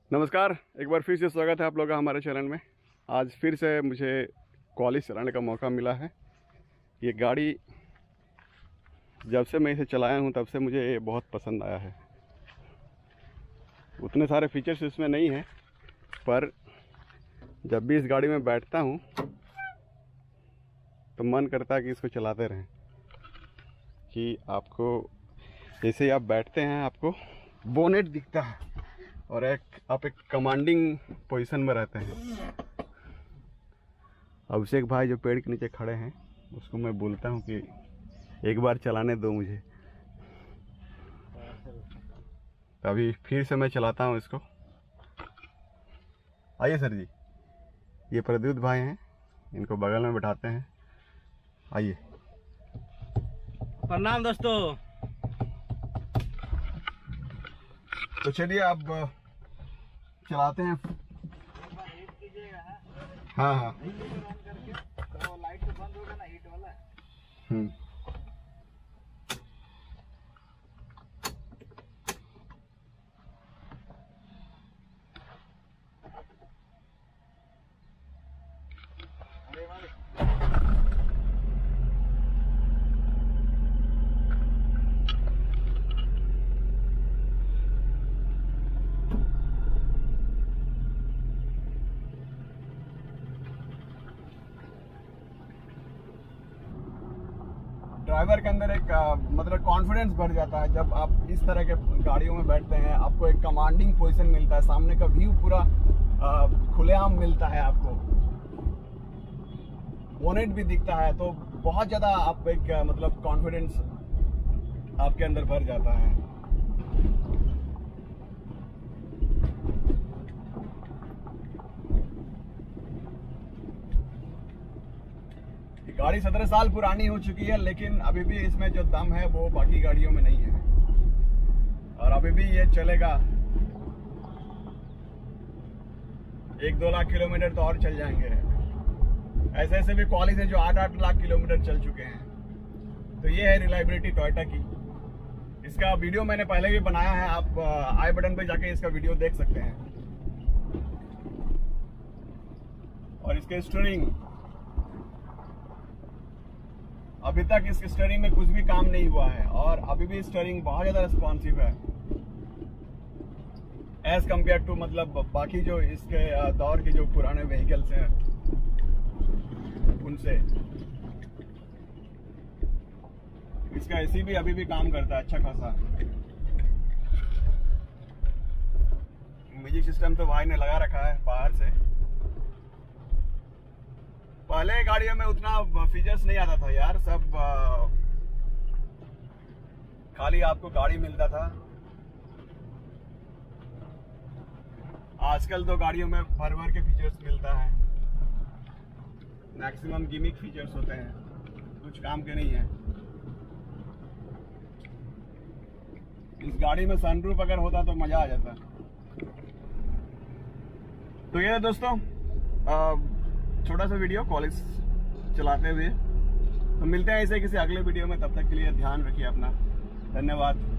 नमस्कार, एक बार फिर से स्वागत है आप लोगों का हमारे चैनल में। आज फिर से मुझे कॉलेज चलाने का मौका मिला है। ये गाड़ी जब से मैं इसे चलाया हूँ तब से मुझे ये बहुत पसंद आया है। उतने सारे फीचर्स इसमें नहीं हैं, पर जब भी इस गाड़ी में बैठता हूँ तो मन करता है कि इसको चलाते रहें। कि आपको जैसे ही आप बैठते हैं आपको बोनेट दिखता है और आप एक कमांडिंग पोजीशन में रहते हैं। अभिषेक भाई जो पेड़ के नीचे खड़े हैं उसको मैं बोलता हूँ कि एक बार चलाने दो मुझे। तो अभी फिर से मैं चलाता हूँ इसको। आइए सर जी, ये प्रद्युत भाई हैं, इनको बगल में बैठाते हैं। आइए। प्रणाम दोस्तों। तो चलिए अब चलाते हैं। हाँ हाँ, तो लाइट तो बंद होगा ना, हीट वाला। ड्राइवर के अंदर एक मतलब कॉन्फिडेंस बढ़ जाता है जब आप इस तरह के गाड़ियों में बैठते हैं। आपको एक कमांडिंग पोजीशन मिलता है, सामने का व्यू पूरा खुलेआम मिलता है, आपको बोनेट भी दिखता है, तो बहुत ज़्यादा आप एक मतलब कॉन्फिडेंस आपके अंदर भर जाता है। गाड़ी 17 साल पुरानी हो चुकी है, लेकिन अभी भी इसमें जो दम है वो बाकी गाड़ियों में नहीं है और अभी भी ये चलेगा। 1-2 लाख किलोमीटर तो और चल जाएंगे। ऐसे ऐसे भी कॉलेज हैं जो 8-8 लाख किलोमीटर चल चुके हैं। तो ये है रिलायबिलिटी टोयोटा की। इसका वीडियो मैंने पहले भी बनाया है, आप आई बटन पे जाके इसका वीडियो देख सकते हैं। और इसके स्टीयरिंग, अभी तक इस स्टीयरिंग में कुछ भी काम नहीं हुआ है और अभी भी स्टीयरिंग बहुत ज़्यादा रिस्पॉन्सिव है एज कम्पेयर टू मतलब बाकी जो इसके दौर के जो पुराने व्हीकल्स हैं उनसे। इसका एसी भी अभी भी काम करता है अच्छा खासा। म्यूजिक सिस्टम तो भाई ने लगा रखा है बाहर से। पहले गाड़ियों में उतना फीचर्स नहीं आता था यार, सब खाली आपको गाड़ी मिलता था। आजकल तो गाड़ियों में भर भर के फीचर्स मिलता है। मैक्सिमम गिमिक फीचर्स होते हैं, कुछ काम के नहीं है। इस गाड़ी में सनरूफ अगर होता तो मजा आ जाता। तो ये दोस्तों छोटा सा वीडियो कॉलेज चलाते हुए। तो मिलते हैं ऐसे किसी अगले वीडियो में, तब तक के लिए ध्यान रखिए अपना। धन्यवाद।